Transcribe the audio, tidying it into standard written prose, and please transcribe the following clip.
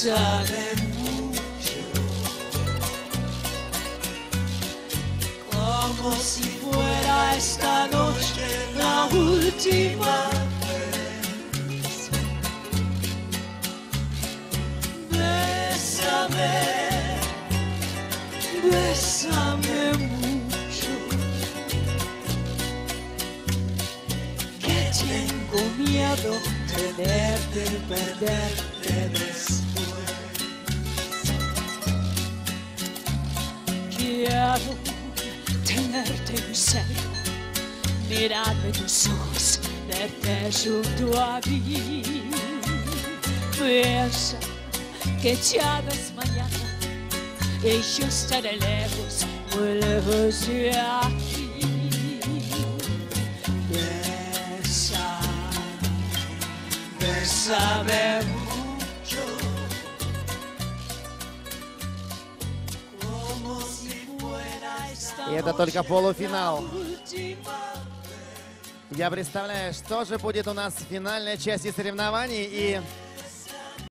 Bésame mucho, como si fuera esta noche la última vez. Bésame, bésame mucho, que tengo miedo tenerte y perderte después. Quiero tenerte en serio, mirarme en tus ojos, verte junto a mí. Piensa que ya no es mañana y yo estaré lejos, muy lejos de aquí. Bésame mucho, como si fuera esta И это только полуфинал. última. Я представляю, что же будет у нас в финальной части соревнований. И